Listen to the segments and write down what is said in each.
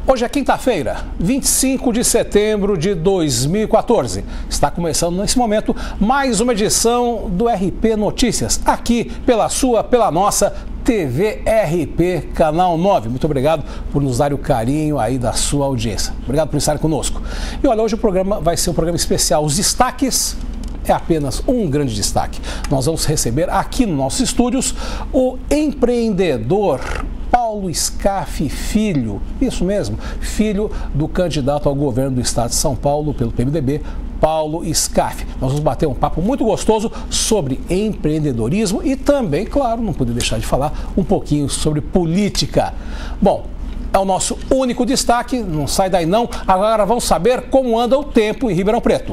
Hoje é quinta-feira, 25 de setembro de 2014. Está começando nesse momento mais uma edição do RP Notícias, aqui pela nossa TV RP Canal 9. Muito obrigado por nos dar o carinho aí da sua audiência. Obrigado por estar conosco. E olha, hoje o programa vai ser um programa especial. Os destaques é apenas um grande destaque. Nós vamos receber aqui nos nossos estúdios o empreendedor Paulo Scaff Filho, isso mesmo, filho do candidato ao governo do estado de São Paulo pelo PMDB, Paulo Scaff. Nós vamos bater um papo muito gostoso sobre empreendedorismo e também, claro, não podia deixar de falar um pouquinho sobre política. Bom, é o nosso único destaque, não sai daí não. Agora vamos saber como anda o tempo em Ribeirão Preto.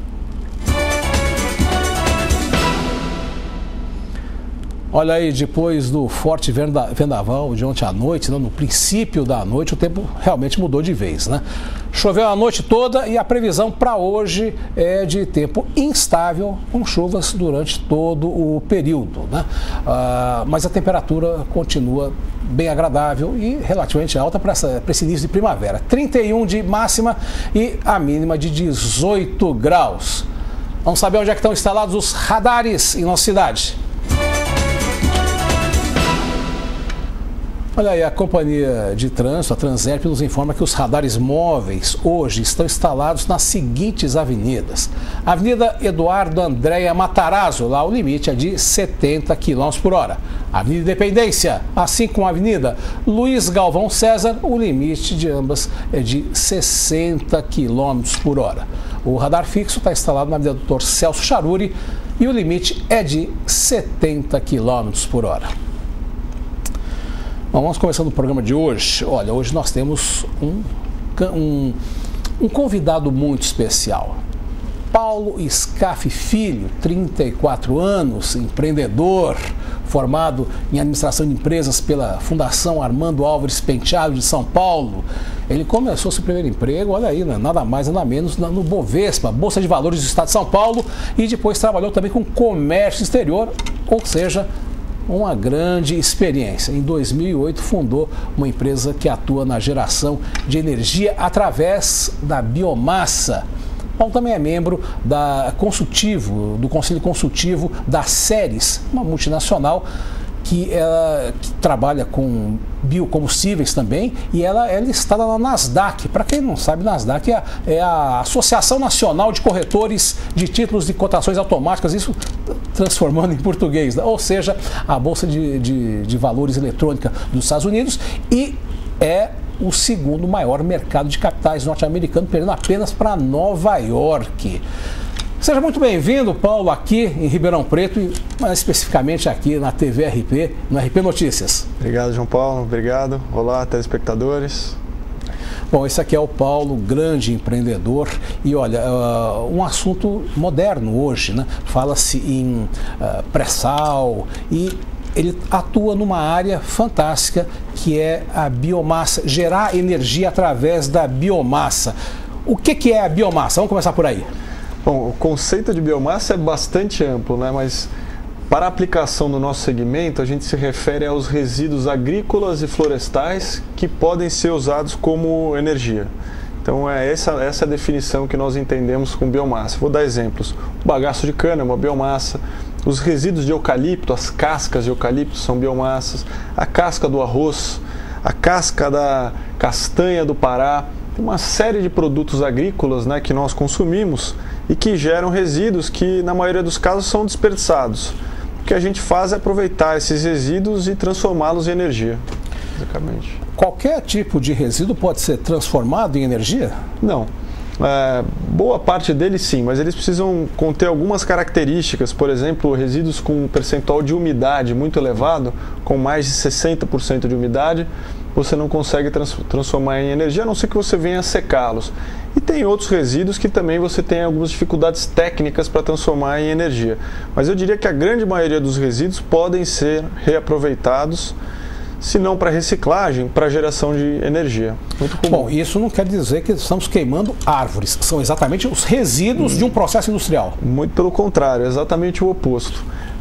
Olha aí, depois do forte vendaval de ontem à noite, no princípio da noite, o tempo realmente mudou de vez, né? Choveu a noite toda e a previsão para hoje é de tempo instável, com chuvas durante todo o período, né? Mas a temperatura continua bem agradável e relativamente alta para esse início de primavera. 31 de máxima e a mínima de 18 graus. Vamos saber onde é que estão instalados os radares em nossa cidade. Olha aí, a companhia de trânsito, a Transerp, nos informa que os radares móveis hoje estão instalados nas seguintes avenidas. Avenida Eduardo Andréia Matarazzo, lá o limite é de 70 km por hora. Avenida Independência, assim como a Avenida Luiz Galvão César, o limite de ambas é de 60 km por hora. O radar fixo está instalado na Avenida Dr. Celso Charuri e o limite é de 70 km por hora. Bom, vamos começando o programa de hoje. Olha, hoje nós temos um convidado muito especial. Paulo Scaff Filho, 34 anos, empreendedor, formado em administração de empresas pela Fundação Armando Álvares Penteado de São Paulo. Ele começou seu primeiro emprego, olha aí, né, nada mais, nada menos, no Bovespa, Bolsa de Valores do Estado de São Paulo, e depois trabalhou também com comércio exterior, ou seja, uma grande experiência. Em 2008 fundou uma empresa que atua na geração de energia através da biomassa. Paulo também é membro do Conselho Consultivo da Ceres, uma multinacional que trabalha com biocombustíveis também, e ela é listada na Nasdaq. Para quem não sabe, Nasdaq é a Associação Nacional de Corretores de Títulos de Cotações Automáticas, isso transformando em português, né? Ou seja, a Bolsa de Valores Eletrônica dos Estados Unidos, e é o segundo maior mercado de capitais norte-americano, perdendo apenas para Nova York. Seja muito bem-vindo, Paulo, aqui em Ribeirão Preto e mais especificamente aqui na TV RP, no RP Notícias. Obrigado, João Paulo. Obrigado. Olá, telespectadores. Bom, esse aqui é o Paulo, grande empreendedor, e olha, um assunto moderno hoje, né? Fala-se em pré-sal e ele atua numa área fantástica que é a biomassa, gerar energia através da biomassa. O que é a biomassa? Vamos começar por aí. Bom, o conceito de biomassa é bastante amplo, né? Mas para a aplicação no nosso segmento, a gente se refere aos resíduos agrícolas e florestais que podem ser usados como energia. Então é essa a definição que nós entendemos com biomassa. Vou dar exemplos. O bagaço de cana é uma biomassa, os resíduos de eucalipto, as cascas de eucalipto são biomassas, a casca do arroz, a casca da castanha do Pará. Tem uma série de produtos agrícolas, né, que nós consumimos e que geram resíduos que, na maioria dos casos, são desperdiçados. O que a gente faz é aproveitar esses resíduos e transformá-los em energia, basicamente. Qualquer tipo de resíduo pode ser transformado em energia? Não. Boa parte deles sim, mas eles precisam conter algumas características, por exemplo, resíduos com um percentual de umidade muito elevado, com mais de 60% de umidade, você não consegue transformar em energia, a não ser que você venha secá-los. E tem outros resíduos que também você tem algumas dificuldades técnicas para transformar em energia. Mas eu diria que a grande maioria dos resíduos podem ser reaproveitados, se não para reciclagem, para geração de energia. Muito comum. Bom, isso não quer dizer que estamos queimando árvores, são exatamente os resíduos de um processo industrial. Muito pelo contrário, é exatamente o oposto.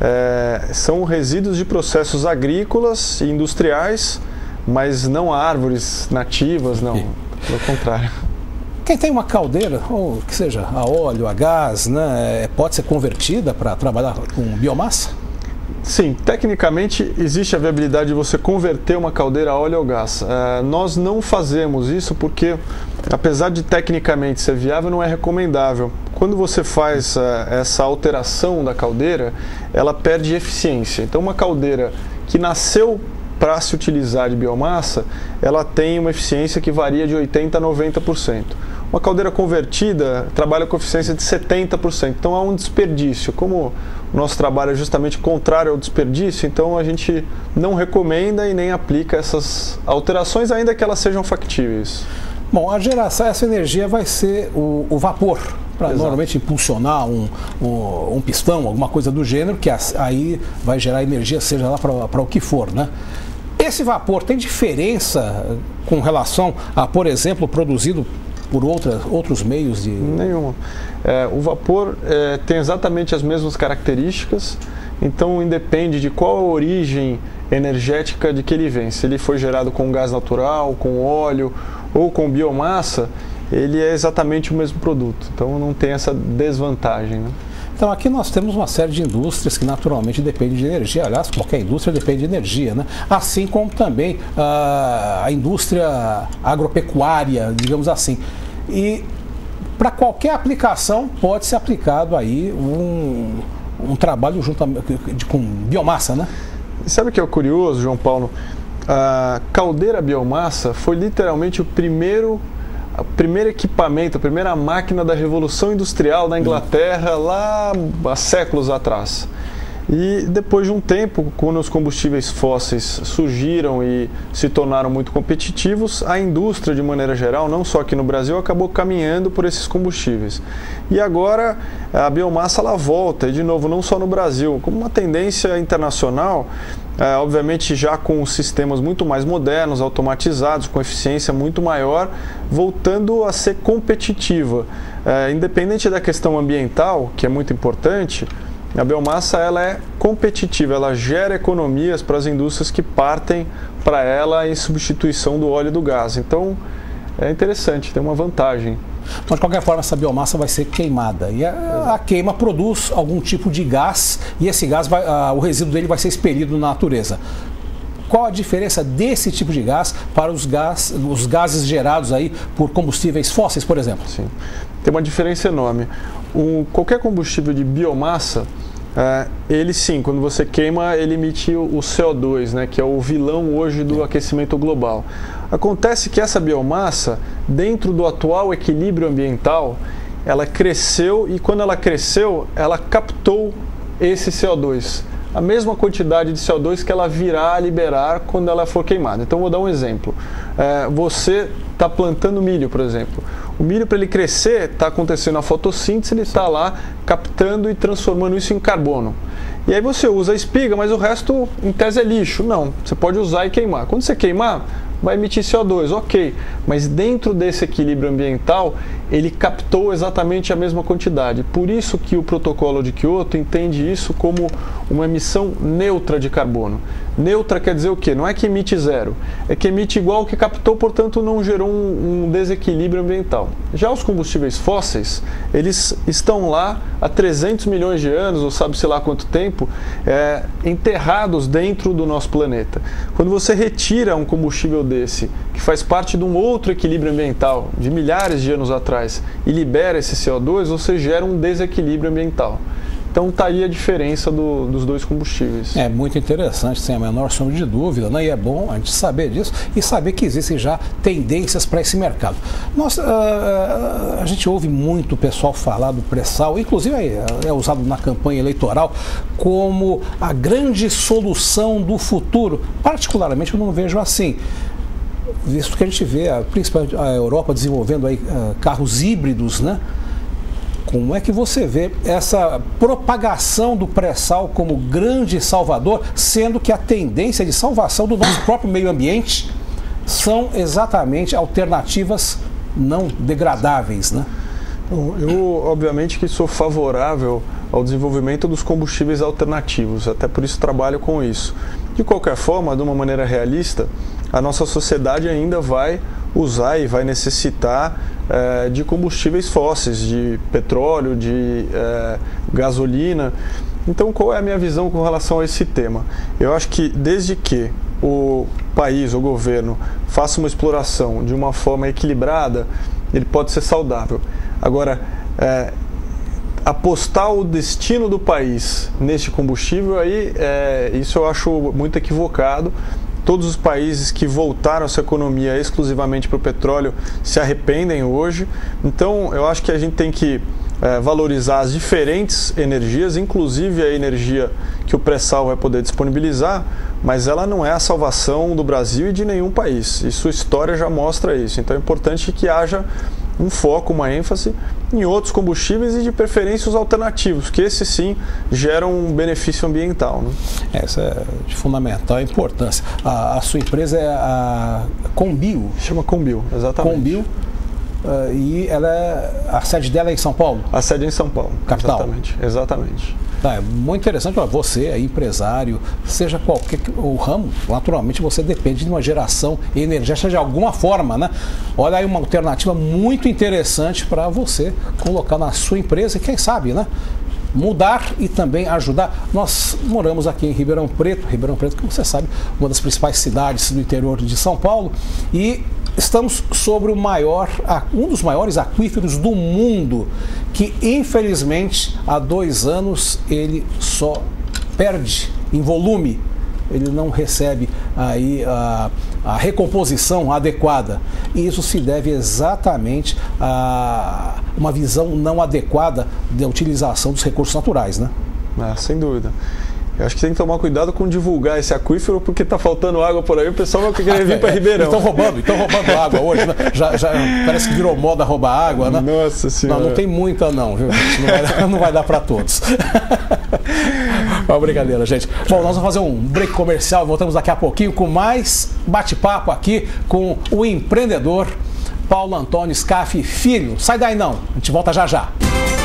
São resíduos de processos agrícolas e industriais, mas não árvores nativas, não. Pelo contrário. Quem tem uma caldeira, ou que seja a óleo, a gás, né, pode ser convertida para trabalhar com biomassa? Sim, tecnicamente existe a viabilidade de você converter uma caldeira a óleo ou gás. Nós não fazemos isso porque, apesar de tecnicamente ser viável, não é recomendável. Quando você faz essa alteração da caldeira, ela perde eficiência. Então, uma caldeira que nasceu para se utilizar de biomassa, ela tem uma eficiência que varia de 80% a 90%. Uma caldeira convertida trabalha com eficiência de 70%, então há um desperdício. Como o nosso trabalho é justamente contrário ao desperdício, então a gente não recomenda e nem aplica essas alterações, ainda que elas sejam factíveis. Bom, a geração, essa energia vai ser o vapor, para normalmente impulsionar um pistão, alguma coisa do gênero, que aí vai gerar energia, seja lá para o que for, né? Esse vapor tem diferença com relação a, por exemplo, produzido por outros meios de... Nenhuma. O vapor tem exatamente as mesmas características, então independe de qual a origem energética de que ele vem. Se ele foi gerado com gás natural, com óleo ou com biomassa, ele é exatamente o mesmo produto, então não tem essa desvantagem, né? Então aqui nós temos uma série de indústrias que naturalmente dependem de energia. Aliás, qualquer indústria depende de energia, né? Assim como também a indústria agropecuária, digamos assim. E para qualquer aplicação pode ser aplicado aí um trabalho com biomassa, né? Sabe o que é curioso, João Paulo? A caldeira biomassa foi literalmente o primeiro equipamento, a primeira máquina da Revolução Industrial da Inglaterra, lá há séculos atrás. E depois de um tempo, quando os combustíveis fósseis surgiram e se tornaram muito competitivos, a indústria, de maneira geral, não só aqui no Brasil, acabou caminhando por esses combustíveis. E agora a biomassa ela volta, e de novo, não só no Brasil, como uma tendência internacional, obviamente já com sistemas muito mais modernos, automatizados, com eficiência muito maior, voltando a ser competitiva. Independente da questão ambiental, que é muito importante, a biomassa ela é competitiva, ela gera economias para as indústrias que partem para ela em substituição do óleo e do gás. Então é interessante, tem uma vantagem. Então, de qualquer forma, essa biomassa vai ser queimada e a queima produz algum tipo de gás e esse gás, o resíduo dele vai ser expelido na natureza. Qual a diferença desse tipo de gás para os gases gerados aí por combustíveis fósseis, por exemplo? Sim, tem uma diferença enorme. Qualquer combustível de biomassa, ele sim, quando você queima, ele emite o CO2, né, que é o vilão hoje do aquecimento global. Acontece que essa biomassa, dentro do atual equilíbrio ambiental, ela cresceu e quando ela cresceu, ela captou esse CO2. A mesma quantidade de CO2 que ela virá a liberar quando ela for queimada. Então, vou dar um exemplo. Você está plantando milho, por exemplo. O milho, para ele crescer, está acontecendo a fotossíntese, ele está lá captando e transformando isso em carbono. E aí você usa a espiga, mas o resto, em tese, é lixo. Não, você pode usar e queimar. Quando você queimar, vai emitir CO2, ok. Mas dentro desse equilíbrio ambiental, ele captou exatamente a mesma quantidade. Por isso que o protocolo de Kyoto entende isso como uma emissão neutra de carbono. Neutra quer dizer o quê? Não é que emite zero, é que emite igual ao que captou, portanto não gerou um desequilíbrio ambiental. Já os combustíveis fósseis, eles estão lá há 300 milhões de anos, ou sabe-se lá quanto tempo, enterrados dentro do nosso planeta. Quando você retira um combustível desse, que faz parte de um outro equilíbrio ambiental, de milhares de anos atrás, e libera esse CO2, você gera um desequilíbrio ambiental. Então está aí a diferença dos dois combustíveis. É muito interessante, sem a menor sombra de dúvida, né? E é bom a gente saber disso e saber que existem já tendências para esse mercado. A gente ouve muito o pessoal falar do pré-sal, inclusive é usado na campanha eleitoral como a grande solução do futuro. Particularmente eu não vejo assim. Visto que a gente vê, principalmente a Europa desenvolvendo aí carros híbridos, né? Como é que você vê essa propagação do pré-sal como grande salvador, sendo que a tendência de salvação do nosso próprio meio ambiente são exatamente alternativas não degradáveis, né? Eu, obviamente, que sou favorável ao desenvolvimento dos combustíveis alternativos, até por isso trabalho com isso. De qualquer forma, de uma maneira realista, a nossa sociedade ainda vai usar e vai necessitar de combustíveis fósseis, de petróleo, de gasolina. Então, qual é a minha visão com relação a esse tema? Eu acho que desde que o país, o governo, faça uma exploração de uma forma equilibrada, ele pode ser saudável. Agora, apostar o destino do país neste combustível, aí, isso eu acho muito equivocado. Todos os países que voltaram a sua economia exclusivamente para o petróleo se arrependem hoje. Então, eu acho que a gente tem que valorizar as diferentes energias, inclusive a energia que o pré-sal vai poder disponibilizar, mas ela não é a salvação do Brasil e de nenhum país. E sua história já mostra isso. Então, é importante que haja um foco, uma ênfase em outros combustíveis e de preferência os alternativos, que esses sim geram um benefício ambiental, né? Essa é de fundamental importância. A sua empresa é a Combio? Chama Combio, exatamente. Combio, e a sede dela é em São Paulo? A sede é em São Paulo, capital. Exatamente. É muito interessante para você, é empresário, seja qualquer o ramo, naturalmente você depende de uma geração energética de alguma forma, né? Olha aí uma alternativa muito interessante para você colocar na sua empresa e quem sabe, né? Mudar e também ajudar. Nós moramos aqui em Ribeirão Preto, que você sabe, uma das principais cidades do interior de São Paulo, e estamos sobre um dos maiores aquíferos do mundo, que infelizmente há 2 anos ele só perde em volume. Ele não recebe aí a recomposição adequada. E isso se deve exatamente a uma visão não adequada da utilização dos recursos naturais, né? Sem dúvida. Eu acho que tem que tomar cuidado com divulgar esse aquífero, porque está faltando água por aí, o pessoal vai querer vir para Ribeirão. Estão roubando água hoje, né? Já parece que virou moda roubar água, né? Nossa Senhora. Não tem muita não, viu, gente? Não vai dar para todos. Uma brincadeira, gente. Bom, nós vamos fazer um break comercial, voltamos daqui a pouquinho com mais bate-papo aqui com o empreendedor Paulo Antônio Scaff Filho. Sai daí não, a gente volta já já.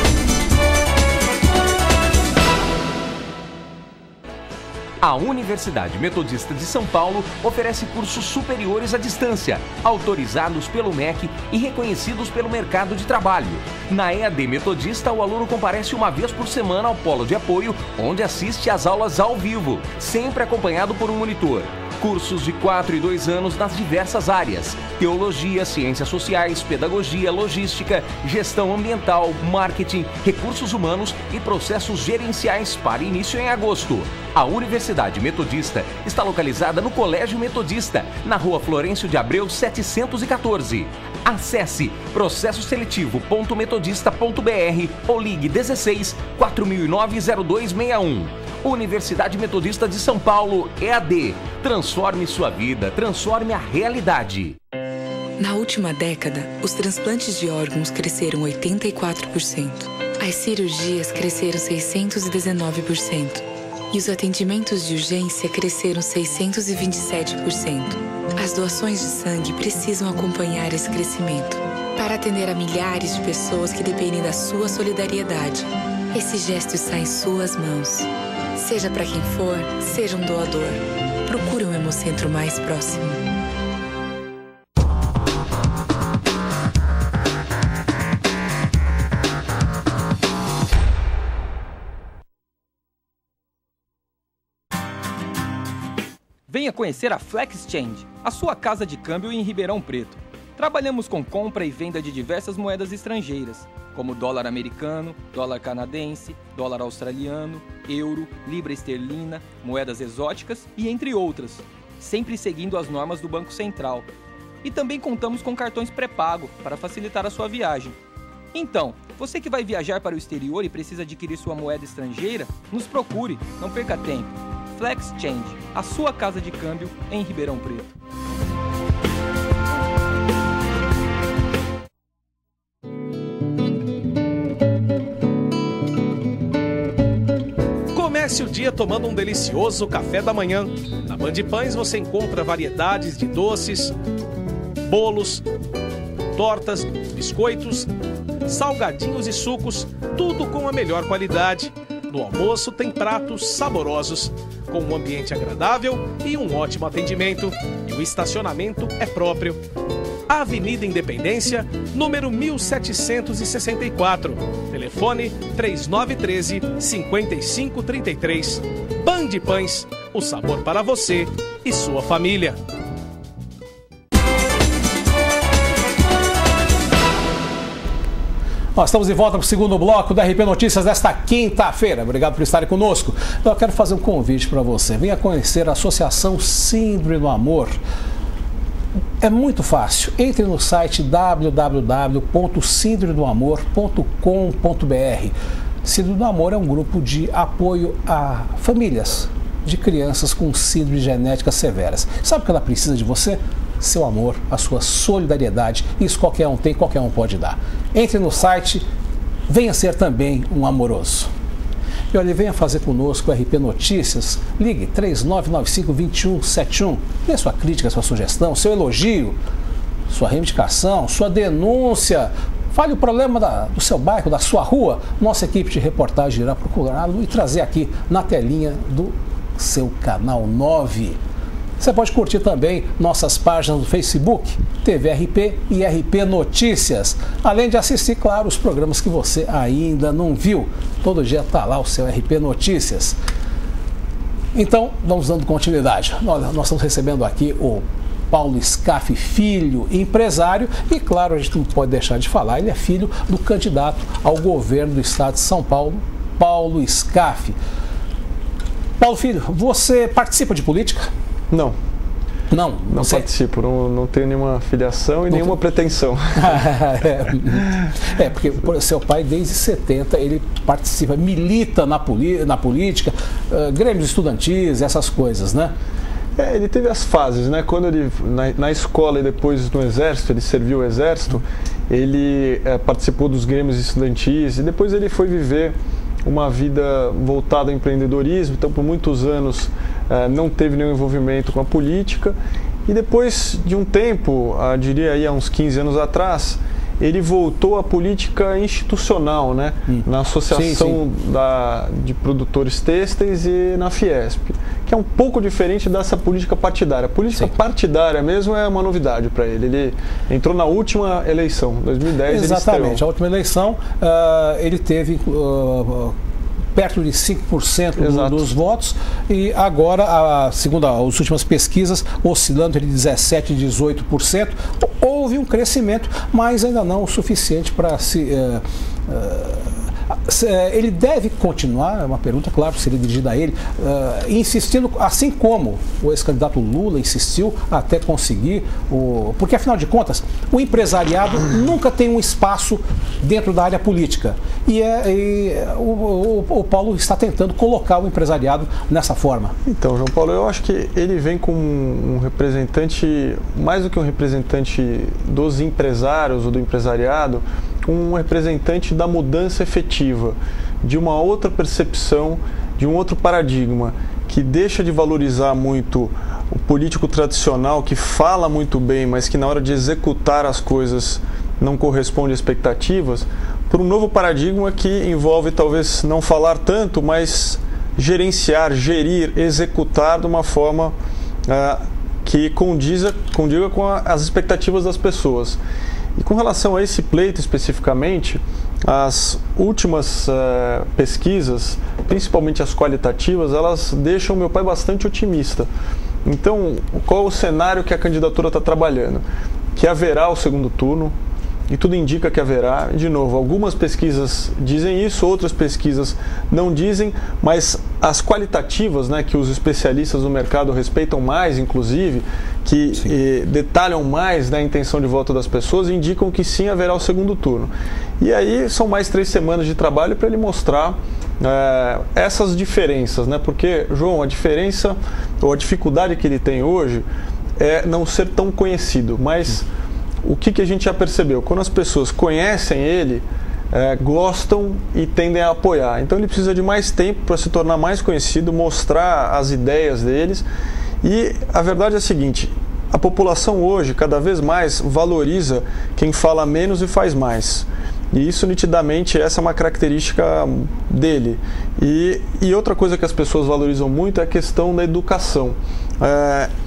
A Universidade Metodista de São Paulo oferece cursos superiores à distância, autorizados pelo MEC e reconhecidos pelo mercado de trabalho. Na EAD Metodista, o aluno comparece uma vez por semana ao polo de apoio, onde assiste às aulas ao vivo, sempre acompanhado por um monitor. Cursos de 4 e 2 anos nas diversas áreas: teologia, ciências sociais, pedagogia, logística, gestão ambiental, marketing, recursos humanos e processos gerenciais, para início em agosto. A Universidade Metodista está localizada no Colégio Metodista, na Rua Florencio de Abreu 714. Acesse processoseletivo.metodista.br ou ligue 16 4009-0261. Universidade Metodista de São Paulo, EAD. Transforme sua vida, transforme a realidade. Na última década, os transplantes de órgãos cresceram 84%. As cirurgias cresceram 619%. E os atendimentos de urgência cresceram 627%. As doações de sangue precisam acompanhar esse crescimento para atender a milhares de pessoas que dependem da sua solidariedade. Esse gesto está em suas mãos. Seja para quem for, seja um doador. Procure um Hemocentro mais próximo. Venha conhecer a Flex Change, a sua casa de câmbio em Ribeirão Preto. Trabalhamos com compra e venda de diversas moedas estrangeiras, como dólar americano, dólar canadense, dólar australiano, euro, libra esterlina, moedas exóticas e entre outras, sempre seguindo as normas do Banco Central. E também contamos com cartões pré-pago para facilitar a sua viagem. Então, você que vai viajar para o exterior e precisa adquirir sua moeda estrangeira, nos procure, não perca tempo. Flex Change, a sua casa de câmbio em Ribeirão Preto. Comece o dia tomando um delicioso café da manhã. Na Band Pães você encontra variedades de doces, bolos, tortas, biscoitos, salgadinhos e sucos, tudo com a melhor qualidade. No almoço tem pratos saborosos, com um ambiente agradável e um ótimo atendimento. E o estacionamento é próprio. Avenida Independência, número 1764. Telefone 3913-5533. Band Pães, o sabor para você e sua família. Nós estamos de volta para o segundo bloco da RP Notícias desta quinta-feira. Obrigado por estarem conosco. Eu quero fazer um convite para você. Venha conhecer a Associação Síndrome do Amor. É muito fácil. Entre no site www.síndromedoamor.com.br. Síndrome do Amor é um grupo de apoio a famílias de crianças com síndromes genéticas severas. Sabe o que ela precisa de você? Seu amor, a sua solidariedade. Isso qualquer um tem, qualquer um pode dar. Entre no site, venha ser também um amoroso. E olha, venha fazer conosco o RP Notícias. Ligue 3995-2171. Dê sua crítica, sua sugestão, seu elogio, sua reivindicação, sua denúncia. Fale o problema do seu bairro, da sua rua. Nossa equipe de reportagem irá procurá-lo e trazer aqui na telinha do seu canal 9. Você pode curtir também nossas páginas do Facebook, TV RP e RP Notícias. Além de assistir, claro, os programas que você ainda não viu. Todo dia está lá o seu RP Notícias. Então, vamos dando continuidade. Olha, nós estamos recebendo aqui o Paulo Scaff Filho, empresário, e claro, a gente não pode deixar de falar, ele é filho do candidato ao governo do estado de São Paulo, Paulo Scaff. Paulo Filho, você participa de política? Não. Não Participo, não tenho nenhuma filiação e nenhuma pretensão. Porque seu pai, desde 70, ele participa, milita na política, grêmios estudantis, essas coisas, né? Ele teve as fases, né? Quando ele, na escola e depois no Exército, ele serviu o Exército, ele participou dos grêmios estudantis e depois ele foi viver uma vida voltada ao empreendedorismo, então por muitos anos não teve nenhum envolvimento com a política e depois de um tempo, diria aí há uns 15 anos atrás, ele voltou à política institucional, né? Na Associação de Produtores Têxteis e na Fiesp, que é um pouco diferente dessa política partidária. A política partidária mesmo é uma novidade para ele. Ele entrou na última eleição, 2010. Exatamente, a última eleição ele teve perto de 5% dos votos e agora, segundo as últimas pesquisas, oscilando entre 17% e 18%. Houve um crescimento, mas ainda não o suficiente para se... ele deve continuar, é uma pergunta, claro, seria dirigida a ele, insistindo, assim como o ex-candidato Lula insistiu até conseguir, porque afinal de contas, o empresariado nunca tem um espaço dentro da área política. E o Paulo está tentando colocar o empresariado nessa forma. Então, João Paulo, eu acho que ele vem como um representante, mais do que um representante dos empresários ou do empresariado, um representante da mudança efetiva, de uma outra percepção, de um outro paradigma, que deixa de valorizar muito o político tradicional, que fala muito bem, mas que na hora de executar as coisas não corresponde às expectativas, por um novo paradigma que envolve talvez não falar tanto, mas gerenciar, gerir, executar de uma forma que condiga com as expectativas das pessoas. E com relação a esse pleito especificamente, as últimas pesquisas, principalmente as qualitativas, elas deixam meu pai bastante otimista. Então, qual é o cenário que a candidatura está trabalhando? Que haverá o segundo turno, e tudo indica que haverá. De novo, algumas pesquisas dizem isso, outras pesquisas não dizem, mas as qualitativas, né, que os especialistas do mercado respeitam mais, inclusive, que detalham mais da intenção de voto das pessoas, indicam que sim, haverá o segundo turno. E aí são mais 3 semanas de trabalho para ele mostrar essas diferenças, né? Porque, João, a diferença ou a dificuldade que ele tem hoje é não ser tão conhecido, mas o que a gente já percebeu? Quando as pessoas conhecem ele, gostam e tendem a apoiar. Então ele precisa de mais tempo para se tornar mais conhecido, mostrar as ideias deles. E a verdade é a seguinte: a população hoje cada vez mais valoriza quem fala menos e faz mais. E isso nitidamente, essa é uma característica dele. E outra coisa que as pessoas valorizam muito é a questão da educação.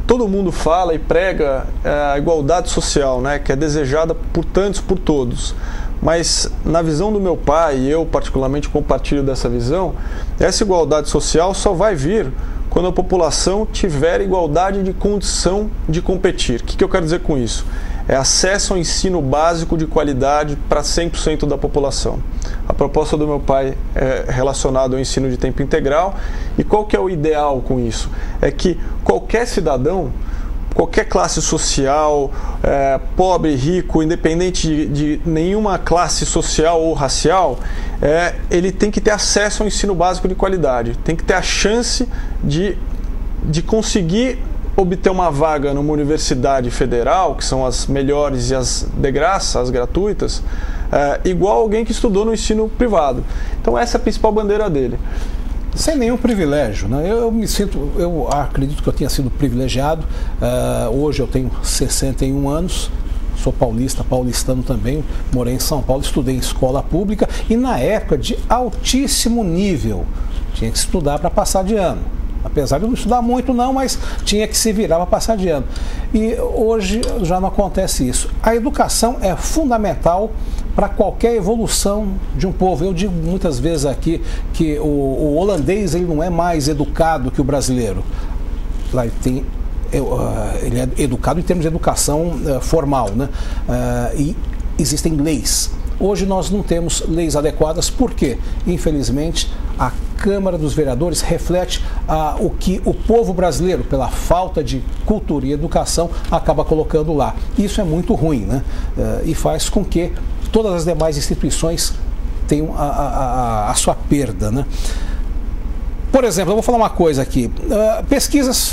todo mundo fala e prega a igualdade social, né, que é desejada por tantos, por todos. Mas na visão do meu pai, e eu particularmente compartilho dessa visão, essa igualdade social só vai vir quando a população tiver igualdade de condição de competir. O que eu quero dizer com isso? É acesso ao ensino básico de qualidade para 100% da população. A proposta do meu pai é relacionada ao ensino de tempo integral. E qual que é o ideal com isso? É que qualquer cidadão, qualquer classe social, pobre, rico, independente de nenhuma classe social ou racial, ele tem que ter acesso ao ensino básico de qualidade, tem que ter a chance de conseguir obter uma vaga numa universidade federal, que são as melhores e as de graça, as gratuitas, igual alguém que estudou no ensino privado. Então essa é a principal bandeira dele. Sem nenhum privilégio, né? Eu acredito que eu tenha sido privilegiado. Hoje eu tenho 61 anos, sou paulistano também, morei em São Paulo, estudei em escola pública e na época de altíssimo nível, tinha que estudar para passar de ano. Apesar de eu não estudar muito não, mas tinha que se virar para passar de ano. E hoje já não acontece isso. A educação é fundamental para qualquer evolução de um povo. Eu digo muitas vezes aqui que o holandês ele não é mais educado que o brasileiro. Lá ele é educado em termos de educação formal, né? E existem leis. Hoje nós não temos leis adequadas, porque, infelizmente, a Câmara dos Vereadores reflete o que o povo brasileiro, pela falta de cultura e educação, acaba colocando lá. Isso é muito ruim, né? E faz com que todas as demais instituições tenham a sua perda, né? Por exemplo, eu vou falar uma coisa aqui. Pesquisas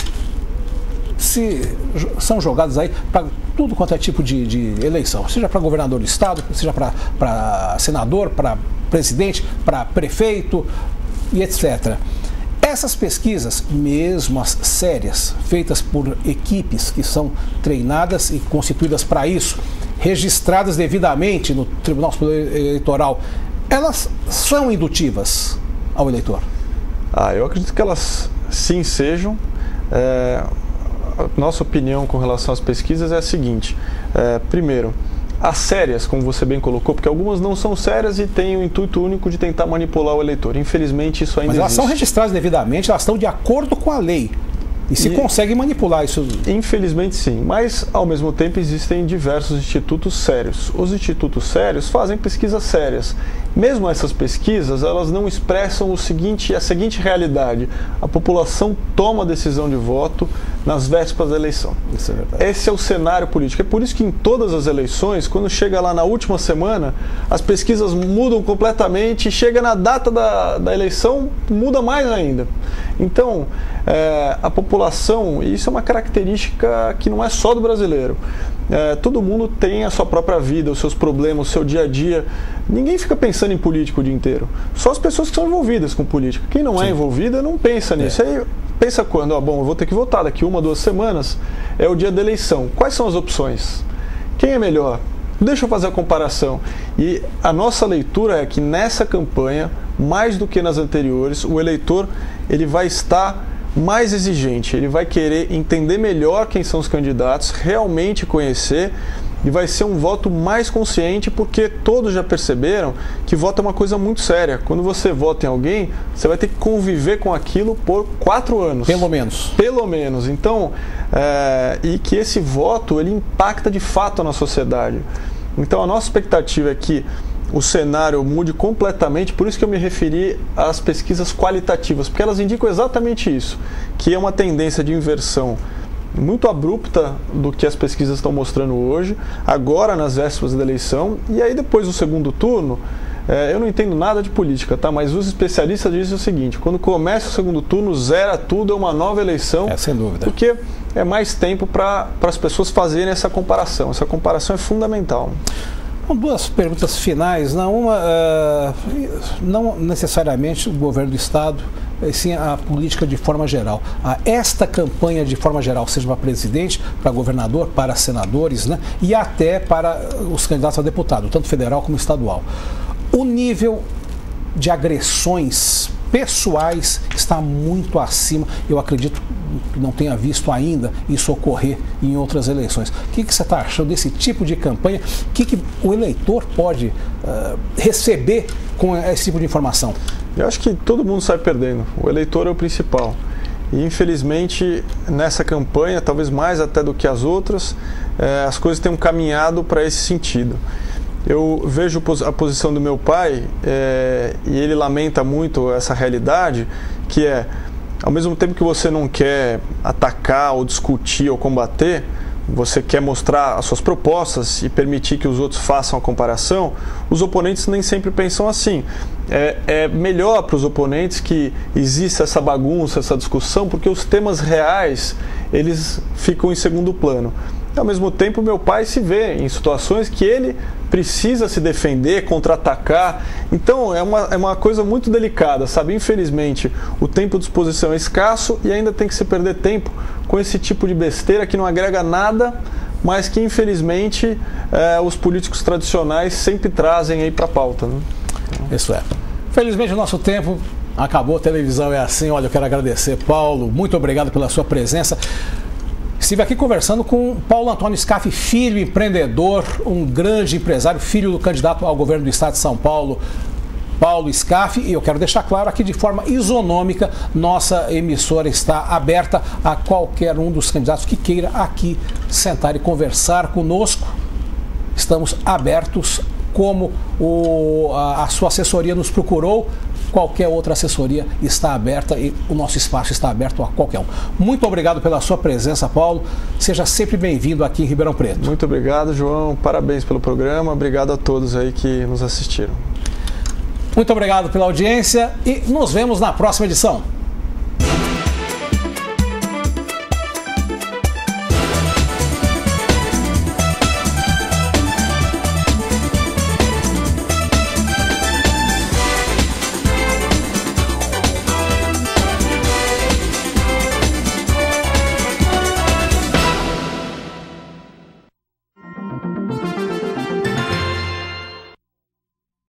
são jogadas aí para tudo quanto é tipo de eleição, seja para governador do estado, seja para senador, para presidente, para prefeito e etc. Essas pesquisas, mesmo as sérias, feitas por equipes que são treinadas e constituídas para isso, registradas devidamente no Tribunal Superior Eleitoral, elas são indutivas ao eleitor? Eu acredito que elas sim sejam. A nossa opinião com relação às pesquisas é a seguinte: primeiro, as sérias, como você bem colocou, porque algumas não são sérias e têm o intuito único de tentar manipular o eleitor. Infelizmente, isso ainda existe. Mas elas são registradas devidamente, elas estão de acordo com a lei. E se consegue manipular isso? Infelizmente sim, mas ao mesmo tempo existem diversos institutos sérios. Os institutos sérios fazem pesquisas sérias. Mesmo essas pesquisas, elas não expressam a seguinte realidade: a população toma a decisão de voto nas vésperas da eleição. Isso é verdade. Esse é o cenário político. É por isso que em todas as eleições, quando chega lá na última semana, as pesquisas mudam completamente, e chega na data da eleição, muda mais ainda. Então, a população, e isso é uma característica que não é só do brasileiro, todo mundo tem a sua própria vida, os seus problemas, o seu dia a dia. Ninguém fica pensando em política o dia inteiro. Só as pessoas que são envolvidas com política. Quem não é envolvida não pensa nisso. Aí pensa quando? Bom, eu vou ter que votar daqui 1 ou 2 semanas, é o dia da eleição. Quais são as opções? Quem é melhor? Deixa eu fazer a comparação. E a nossa leitura é que nessa campanha, mais do que nas anteriores, o eleitor ele vai estar mais exigente, ele vai querer entender melhor quem são os candidatos, realmente conhecer, e vai ser um voto mais consciente, porque todos já perceberam que voto é uma coisa muito séria. Quando você vota em alguém, você vai ter que conviver com aquilo por 4 anos. Pelo menos. Pelo menos. Então, e que esse voto ele impacta de fato na sociedade. Então a nossa expectativa é que o cenário mude completamente, por isso que eu me referi às pesquisas qualitativas, porque elas indicam exatamente isso, que é uma tendência de inversão muito abrupta do que as pesquisas estão mostrando hoje, agora nas vésperas da eleição, e aí depois do segundo turno, eu não entendo nada de política, tá? Mas os especialistas dizem o seguinte: quando começa o segundo turno, zera tudo, é uma nova eleição. Sem dúvida. Porque é mais tempo para as pessoas fazerem essa comparação. Essa comparação é fundamental. 2 perguntas finais. Uma, não necessariamente o governo do Estado, sim a política de forma geral. Esta campanha de forma geral, seja para presidente, para governador, para senadores, né, e até para os candidatos a deputado, tanto federal como estadual. O nível de agressões pessoais está muito acima, eu acredito, não tenha visto ainda isso ocorrer em outras eleições. O que você está achando desse tipo de campanha? O que o eleitor pode receber com esse tipo de informação? Eu acho que todo mundo sai perdendo. O eleitor é o principal. E, infelizmente, nessa campanha, talvez mais até do que as outras, as coisas tenham caminhado para esse sentido. Eu vejo a posição do meu pai, e ele lamenta muito essa realidade, que é, ao mesmo tempo que você não quer atacar ou discutir ou combater, você quer mostrar as suas propostas e permitir que os outros façam a comparação, os oponentes nem sempre pensam assim. É melhor para os oponentes que exista essa bagunça, essa discussão, porque os temas reais, eles ficam em segundo plano. Ao mesmo tempo, meu pai se vê em situações que ele precisa se defender, contra-atacar. Então, é uma coisa muito delicada, sabe? Infelizmente, o tempo de exposição é escasso e ainda tem que se perder tempo com esse tipo de besteira que não agrega nada, mas que, infelizmente, os políticos tradicionais sempre trazem aí para a pauta, né? Isso é. Felizmente, o nosso tempo acabou. A televisão é assim. Olha, eu quero agradecer, Paulo. Muito obrigado pela sua presença. Estive aqui conversando com Paulo Antônio Scaff Filho, empreendedor, um grande empresário, filho do candidato ao governo do estado de São Paulo, Paulo Scaff. E eu quero deixar claro aqui de forma isonômica, nossa emissora está aberta a qualquer um dos candidatos que queira aqui sentar e conversar conosco. Estamos abertos, como a sua assessoria nos procurou. Qualquer outra assessoria está aberta e o nosso espaço está aberto a qualquer um. Muito obrigado pela sua presença, Paulo. Seja sempre bem-vindo aqui em Ribeirão Preto. Muito obrigado, João. Parabéns pelo programa. Obrigado a todos aí que nos assistiram. Muito obrigado pela audiência e nos vemos na próxima edição.